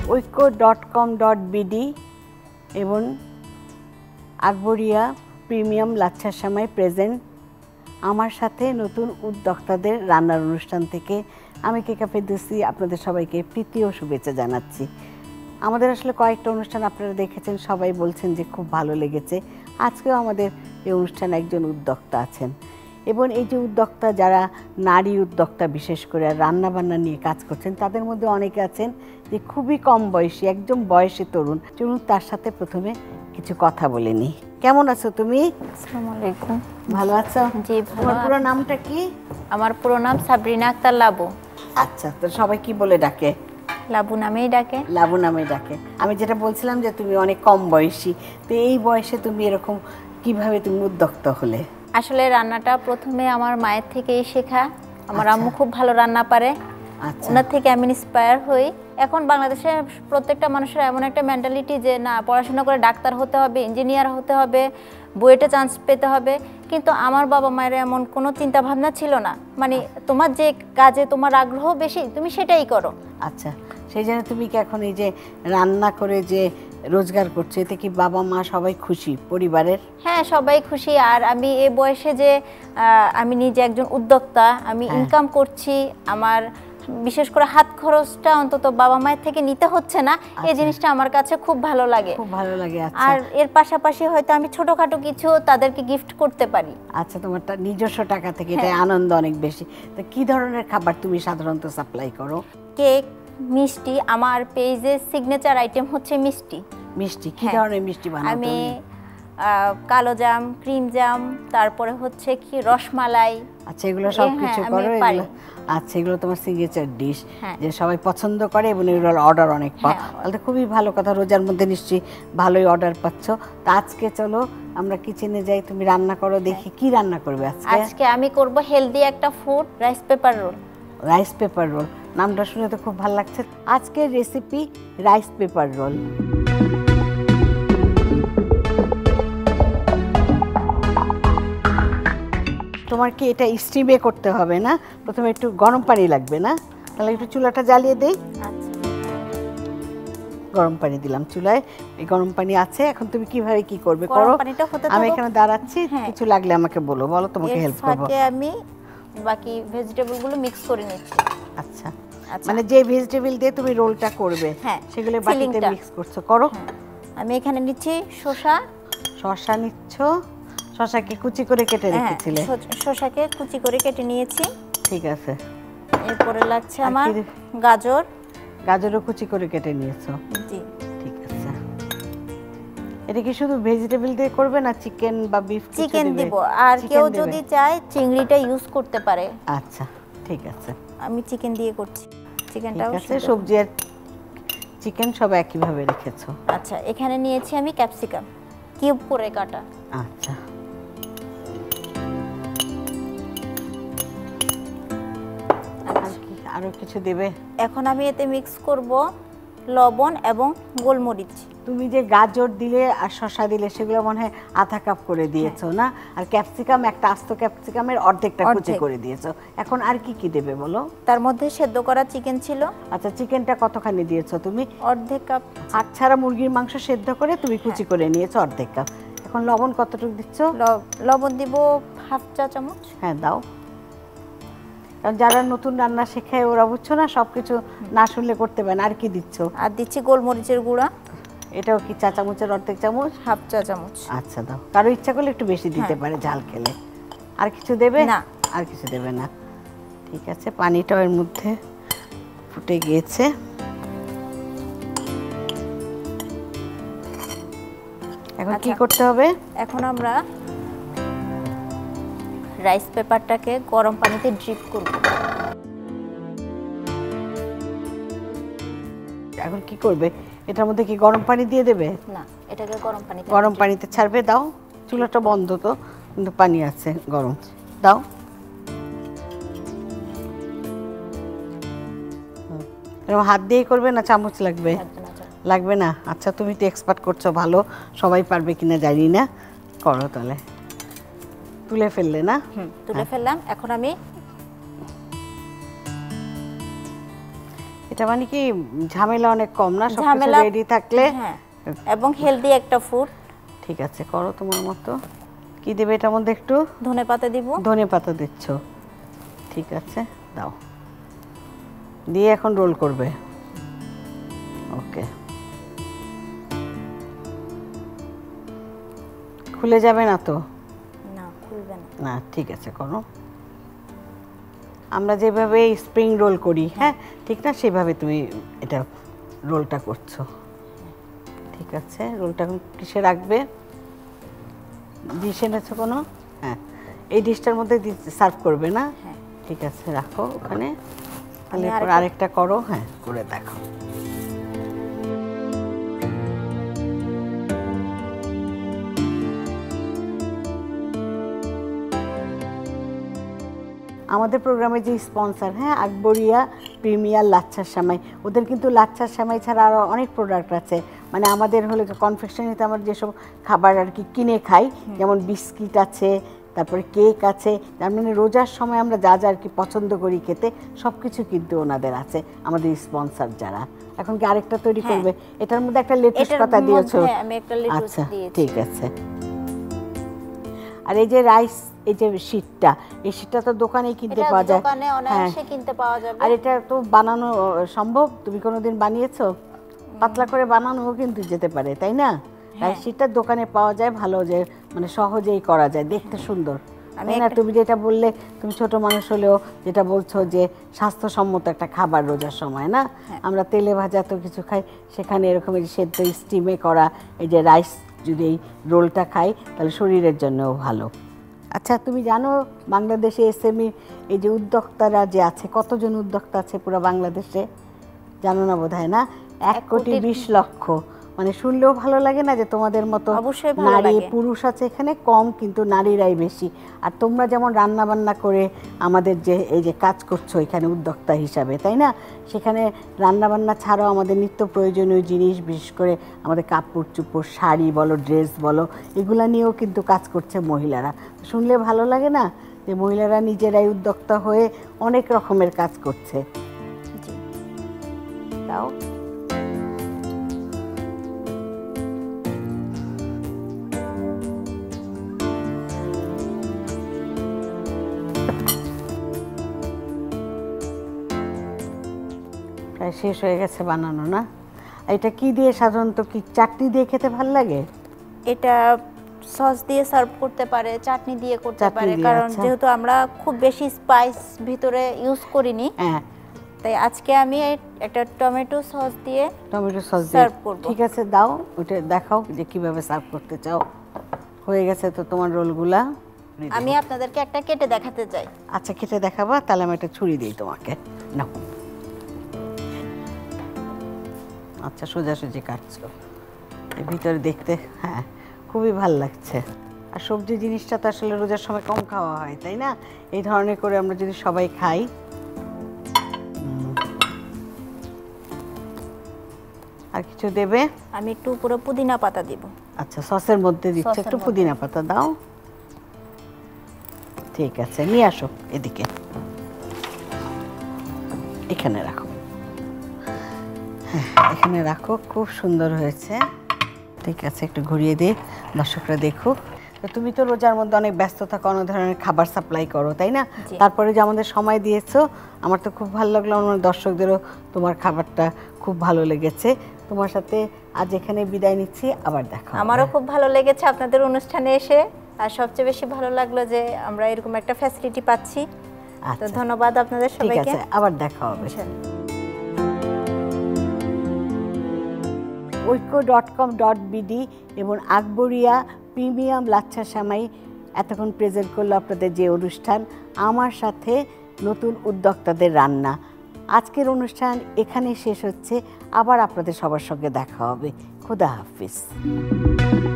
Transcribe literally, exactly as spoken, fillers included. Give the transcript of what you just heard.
ঐক্য dot com dot BD এবং Akbaria premium লাচ্ছার সময় প্রেজেন্ট আমার সাথে নতুন উদ্যোক্তাদের রান্নার অনুষ্ঠান থেকে আমি কেকা ফেরদৌসী আপনাদের সবাইকে প্রীতি ও শুভেচ্ছা জানাচ্ছি। আমাদের আসলে কয়েকটা অনুষ্ঠান আপনারা দেখেছেন, সবাই বলছেন যে খুব ভালো লেগেছে। আজকেও আমাদের এই অনুষ্ঠানে একজন উদ্যোক্তা আছেন এবং এই যে উদ্যোক্তা যারা নারী উদ্যোক্তা বিশেষ করে রান্নাবান্না নিয়ে কাজ করছেন তাদের মধ্যে অনেকে আছেন যে খুবই কম বয়সী, একদম বয়সী তরুণ। চলুন তার সাথে প্রথমে কিছু কথা বলে নিই। কেমন আছো তুমি? আসসালামু আলাইকুম। ভালো আছো? জি ভালো। তোমার পুরো নামটা কি? আমার পুরো নাম সাবরিনা আক্তার লাবু। আচ্ছা, তো সবাই কি বলে ডাকে? লাবু নামেই ডাকে। লাবু নামেই ডাকে। আমি যেটা বলছিলাম যে তুমি অনেক কম বয়সী, তো এই বয়সে তুমি এরকম কিভাবে তুমি উদ্যোক্তা হলে? আসলে রান্নাটা প্রথমে আমার মায়ের থেকেই শেখা। আমার আম্মু খুব ভালো রান্না পারে, ওনার থেকে আমি ইন্সপায়ার হই। এখন বাংলাদেশে প্রত্যেকটা মানুষের এমন একটা মেন্টালিটি যে না পড়াশোনা করে ডাক্তার হতে হবে, ইঞ্জিনিয়ার হতে হবে, বুয়েটে চান্স পেতে হবে, কিন্তু আমার বাবা মায়ের এমন কোনো চিন্তা ভাবনা ছিল না। মানে তোমার যে কাজে তোমার আগ্রহ বেশি তুমি সেটাই করো। আচ্ছা, সেই জন্য তুমি কি এখন এই যে রান্না করে যে রোজগার করছো এতে কি বাবা মা সবাই খুশি পরিবারের? হ্যাঁ, সবাই খুশি। আর আমি এই বয়সে যে আমি নিজে একজন উদ্যোক্তা, আমি ইনকাম করছি, আমার বিশেষ করে হাত খরচটা অন্তত বাবা মায়ের থেকে নিতে হচ্ছে না, এই জিনিসটা আমার কাছে খুব ভালো লাগে। খুব ভালো লাগে। আর এর পাশাপাশি হয়তো আমি ছোটখাটো কিছু তাদেরকে গিফট করতে পারি। আচ্ছা, তোমার নিজস্ব টাকা থেকে এটা আনন্দ অনেক বেশি। তো কি ধরনের খাবার তুমি সাধারণত সাপ্লাই করো? কেক, মিষ্টি। আমার পেজের সিগনেচার আইটেম হচ্ছে মিষ্টি। মিষ্টি কি ধরনের মিষ্টি বানাও? আমি কালো জাম, ক্রিম জাম, তারপরে হচ্ছে কি রসমালাই। আচ্ছা, এগুলো সব কিছু করো? এগুলো আচ্ছা, এগুলো তোমার সিগনেচার ডিশ যে সবাই পছন্দ করে এবং এগুলোর অর্ডার অনেক পাও, তাহলে খুবই ভালো কথা। রোজার মধ্যে নিশ্চয়ই ভালোই অর্ডার পাচ্ছ। তা আজকে চলো আমরা কিচেনে যাই, তুমি রান্না করো, দেখি কি রান্না করবে আজকে। আজকে আমি করব হেলদি একটা food, rice paper roll. Rice paper roll, নামটা শুনে তো খুব ভালো লাগছে। আজকের রেসিপি রাইস পেপার রোল। তোমার কি এটা স্টিমে করতে হবে না? প্রথমে একটু গরম পানি লাগবে না? তাহলে একটু চুলাটা জ্বালিয়ে দেই। গরম পানি দিলাম চুলায়, এই গরম পানি আছে। এখন তুমি কিভাবে কি করবে করো, আমি এখানে দাঁড়াচ্ছি, কিছু লাগলে আমাকে বলো। বলো, তোমাকে হেল্প করবো। আমি বাকি ভেজিটেবলগুলো মিক্স করে নিচ্ছি। আচ্ছা, মানে যে ভেজিটেবল দিয়ে তুমি রোলটা করবে সেগুলো বাটিতে মিক্স করছো, করো। আমি এখানে নিচ্ছি শসা। শসা নিচ্ছ? শসাকে কুচি করে কেটে রেখেছিলে? শসাকে কুচি করে কেটে নিয়েছি। ঠিক আছে। এরপরে লাগছে আমার গাজর। গাজরও কুচি করে কেটে নিয়েছো? জি। ঠিক আছে। এটা কি শুধু ভেজিটেবল দিয়ে করবে না চিকেন বা বিফ? চিকেন দিব, আর কেউ যদি চায় চিংড়িটা ইউজ করতে পারে। আচ্ছা, ঠিক আছে। আমি চিকেন দিয়ে করছি। চিকেনটাও আছে, সবজি আর চিকেন সব একই ভাবে রেখেছো? আচ্ছা, এখানে নিয়েছি আমি ক্যাপসিকাম, কিউব করে কাটা। আচ্ছা, আরো কিছু দেবে? এখন আমি এতে মিক্স করব লবণ এবং গোলমরিচ। তুমি যে গাজর দিলে আর শসা দিলে সেগুলো মনে হয় আধা কাপ করে দিয়েছো না? আর ক্যাপসিকাম একটা আস্ত ক্যাপসিকামের অর্ধেকটা কুচি করে দিয়েছো। এখন আর কি কি দেবে বলো? তার মধ্যে সেদ্ধ করা চিকেন ছিল। আচ্ছা, চিকেনটা কতখানি দিয়েছো তুমি? অর্ধেক কাপ। হাড় ছাড়া মুরগির মাংস সেদ্ধ করে তুমি কুচি করে নিয়েছো অর্ধেক কাপ। এখন লবণ কতটুকু দিচ্ছ? লবণ দিব হাফ চা চামচ। হ্যাঁ, দাও। কারণ যারা নতুন রান্না শেখায় ওরা বুঝছো না, সবকিছু না শুনলে করতে পারে না। আর কি দিচ্ছ? আর দিচ্ছি গোলমরিচের গুঁড়া। এটাও কি চা চামচের অর্ধেক চামচ? হাফ চা চামচ। আচ্ছা, দাও। কারো ইচ্ছা করলে একটু বেশি দিতে পারে ঝাল খেলে। আর কিছু দেবে? না, আর কিছু দেবে না। ঠিক আছে, পানিটাও এর মধ্যে ফুটে গিয়েছে। এখন কি করতে হবে? এখন আমরা রাইস পেপারটাকে গরম পানিতে ড্রিপ করব। এখন কি করবে? এটার মধ্যে কি গরম পানি দিয়ে দেবে? না, এটাকে গরম পানিতে গরম পানিতে ছাড়বে। দাও, চুলাটা বন্ধ তো, কিন্তু পানি আছে গরম। দাও। এরকম হাত দিয়েই করবে না চামচ লাগবে? লাগবে না। আচ্ছা, তুমি তো এক্সপার্ট করছো, ভালো। সবাই পারবে কিনা জানি না, করো তাহলে। তুলে ফেললে না? হুম, তুলে ফেললাম। এখন আমি এটা মানে কি ঝামেলা অনেক কম না, সব কিছু রেডি থাকলে। হ্যাঁ, এবং হেলদি একটা ফুড। ঠিক আছে, করো তোমার মতো। কি দেবে এটার মধ্যে? একটু ধনেপাতা দিব। ধনেপাতা দিচ্ছ, ঠিক আছে, দাও। দিয়ে এখন রোল করবে। ওকে, খুলে যাবে না তো? না, খুলবে না। না, ঠিক আছে, করো। আমরা যেভাবে স্প্রিং রোল করি, হ্যাঁ ঠিক না, সেভাবে তুমি এটা রোলটা করছো। ঠিক আছে, রোলটা কিসে রাখবে? ডিশ এনেছো কোনো? হ্যাঁ, এই ডিশটার মধ্যে সার্ভ করবে না? হ্যাঁ, ঠিক আছে, রাখো ওখানে। তাহলে এরপর আরেকটা করো। হ্যাঁ, করে দেখো। আমাদের প্রোগ্রামে যে স্পন্সর, হ্যাঁ, আকবরিয়া প্রিমিয়ার লাচ্ছার সেমাই, ওদের কিন্তু লাচ্ছার সেমাই ছাড়া আরও অনেক প্রোডাক্ট আছে। মানে আমাদের হলে কনফেকশনারিতে আমরা যেসব খাবার আর কি কিনে খাই, যেমন বিস্কিট আছে, তারপরে কেক আছে, তার মানে রোজার সময় আমরা যা যা আর কি পছন্দ করি খেতে, সব কিছু কিন্তু ওনাদের আছে, আমাদের স্পন্সর যারা। এখন কি আরেকটা তৈরি করবে? এটার মধ্যে একটা লেটুস পাতা দিয়েছো? আচ্ছা, ঠিক আছে। আর এই যে রাইস, এই যে শীটটা, এই শীটটা তো দোকানেই কিনতে পাওয়া যায়। দোকানে অনায়াসে কিনতে পাওয়া যাবে। আর এটা তো বানানো সম্ভব? তুমি কোনোদিন বানিয়েছো? পাতলা করে বানানোও কিন্তু যেতে পারে, তাই না? রাইস শীটটা দোকানে পাওয়া যায়, ভালো, যে মানে সহজেই করা যায়, দেখতে সুন্দর, তাই না? তুমি যেটা বললে, তুমি ছোট মানুষ হলেও যেটা বলছো যে স্বাস্থ্যসম্মত একটা খাবার রোজার সময়, না? আমরা তেলে ভাজা তো কিছু খাই, সেখানে এরকম সেদ্ধ স্টিমে করা এই যে রাইস যদি এই রোলটা খাই, তাহলে শরীরের জন্যও ভালো। আচ্ছা, তুমি জানো বাংলাদেশে এসএমই এই যে উদ্যোক্তারা যে আছে, কতজন উদ্যোক্তা আছে পুরো বাংলাদেশে? জানো না বোধহয়, না? এক কোটি বিশ লক্ষ। মানে শুনলেও ভালো লাগে না যে তোমাদের মতো নারী পুরুষ আছে এখানে কম, কিন্তু নারীরাই বেশি। আর তোমরা যেমন রান্না বান্না করে আমাদের যে এই যে কাজ করছো এখানে উদ্যোক্তা হিসাবে, তাই না? সেখানে রান্না বান্না ছাড়াও আমাদের নিত্য প্রয়োজনীয় জিনিস, বিশেষ করে আমাদের কাপড় চোপড়, শাড়ি বলো, ড্রেস বলো, এগুলা নিয়েও কিন্তু কাজ করছে মহিলারা। শুনলে ভালো লাগে না যে মহিলারা নিজেরাই উদ্যোক্তা হয়ে অনেক রকমের কাজ করছে। তাও শেষ হয়ে গেছে বানানো, না? এটা কি দিয়ে সাধারণত, কি চাটনি দিয়ে খেতে ভালো লাগে? এটা সস দিয়ে সার্ভ করতে পারে, চাটনি দিয়ে করতে পারে, কারণ যেহেতু আমরা খুব বেশি স্পাইস ভিতরে ইউজ করিনি, হ্যাঁ, তাই আজকে আমি একটা টমেটো সস দিয়ে টমেটো সস দিয়ে সার্ভ করব। ঠিক আছে, দাও, ওটা দেখাও যে কিভাবে সার্ভ করতে চাও। হয়ে গেছে তো তোমার রোলগুলা। আমি আপনাদেরকে একটা কেটে দেখাতে চাই। আচ্ছা, কেটে দেখাবা? তাহলে আমি একটা ছুরি দিই তোমাকে, নাও। আচ্ছা, সোজাসুজি কাটছো, এর ভিতরে দেখতে হ্যাঁ খুবই ভালো লাগছে। আর সবজি জিনিসটা তো আসলে রোজার সময় কম খাওয়া হয়, তাই না? এই ধরনের করে আমরা যদি সবাই খাই। আর কিছু দেবে? আমি একটু উপরে পুদিনা পাতা দিব। আচ্ছা, সসের মধ্যে দিচ্ছ, একটু পুদিনা পাতা দাও। ঠিক আছে, নিয়ে আসো এদিকে, এখানে রাখো, এখানে রাখো, খুব সুন্দর হয়েছে। ঠিক আছে, একটু ঘুরিয়ে দে, দর্শকরা দেখুক। তো তুমি তো রোজার মধ্যে অনেক ব্যস্ত থাকো, অনেক ধরনের খাবার সাপ্লাই করো, তাই না? তারপরে যে আমাদের সময় দিয়েছো, আমার তো খুব ভালো লাগলো, আমার দর্শকদেরও তোমার খাবারটা খুব ভালো লেগেছে। তোমার সাথে আজ এখানে বিদায় নিচ্ছি, আবার দেখা। আমারও খুব ভালো লেগেছে আপনাদের অনুষ্ঠানে এসে, আর সবচেয়ে বেশি ভালো লাগলো যে আমরা এরকম একটা ফ্যাসিলিটি পাচ্ছি। তো ধন্যবাদ আপনাদের সবাইকে, ঠিক আছে, আবার দেখা হবে। ঐক্য ডট কম ডট বিডি এবং আকবরিয়া প্রিমিয়াম লাচ্ছা সেমাই এতক্ষণ প্রেজেন্ট করলো আপনাদের যে অনুষ্ঠান, আমার সাথে নতুন উদ্যোক্তাদের রান্না। আজকের অনুষ্ঠান এখানেই শেষ হচ্ছে, আবার আপনাদের সবার সঙ্গে দেখা হবে। খোদা হাফিজ।